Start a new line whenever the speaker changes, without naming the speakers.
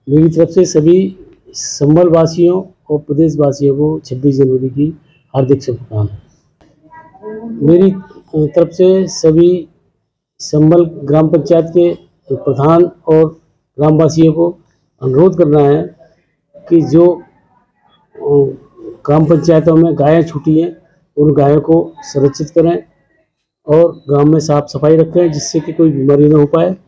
मेरी तरफ से सभी संभल वासियों और प्रदेश वासियों को 26 जनवरी की हार्दिक शुभकामनाएं। मेरी तरफ से सभी संभल ग्राम पंचायत के प्रधान और ग्रामवासियों को अनुरोध करना है कि जो ग्राम पंचायतों में गायें छूटी हैं उन गायों को संरक्षित करें और गांव में साफ सफाई रखें जिससे कि कोई बीमारी न हो पाए।